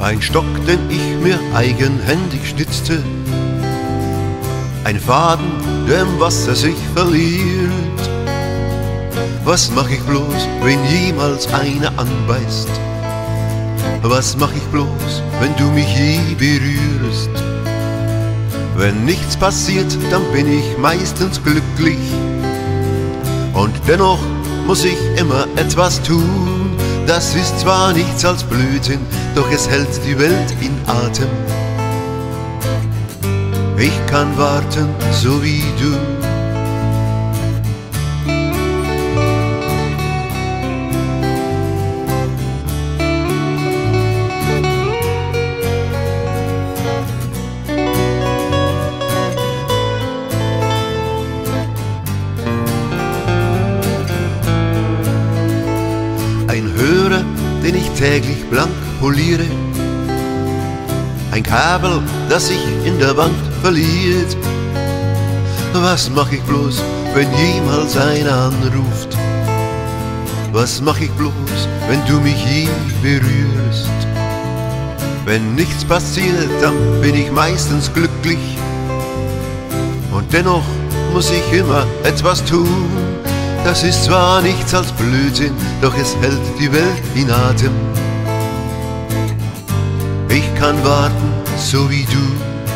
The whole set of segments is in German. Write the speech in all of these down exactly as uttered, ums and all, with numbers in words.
Ein Stock, den ich mir eigenhändig schnitzte, ein Faden, der im Wasser sich verliert. Was mach ich bloß, wenn jemals einer anbeißt? Was mach ich bloß, wenn du mich je berührst? Wenn nichts passiert, dann bin ich meistens glücklich. Und dennoch muss ich immer etwas tun. Das ist zwar nichts als Blödsinn, doch es hält die Welt in Atem. Ich kann warten, so wie du. Ein Hörer, den ich täglich blank poliere, ein Kabel, das sich in der Wand verliert. Was mach ich bloß, wenn jemals einer anruft? Was mach ich bloß, wenn du mich je berührst? Wenn nichts passiert, dann bin ich meistens glücklich. Und dennoch muss ich immer etwas tun. Das ist zwar nichts als Blödsinn, doch es hält die Welt in Atem. Ich kann warten, so wie du.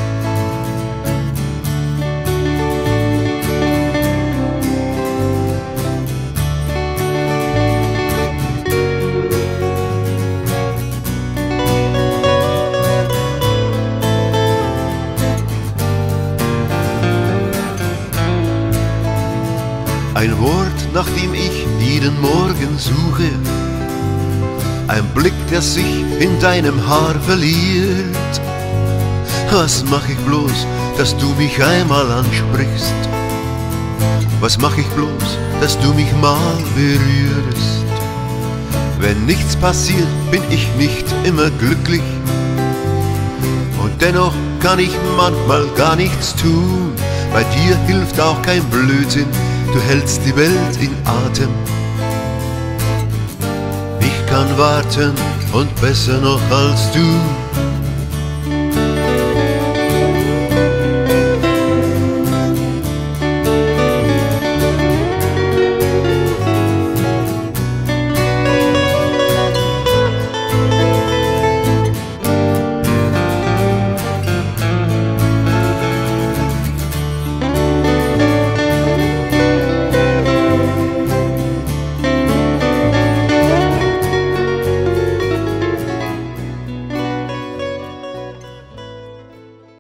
Ein Wort, nach dem ich jeden Morgen suche, ein Blick, der sich in deinem Haar verliert. Was mach ich bloß, dass du mich einmal ansprichst? Was mach ich bloß, dass du mich mal berührst? Wenn nichts passiert, bin ich nicht immer glücklich. Und dennoch kann ich manchmal gar nichts tun. Bei dir hilft auch kein Blödsinn, du hältst die Welt in Atem. Ich kann warten und besser noch als du.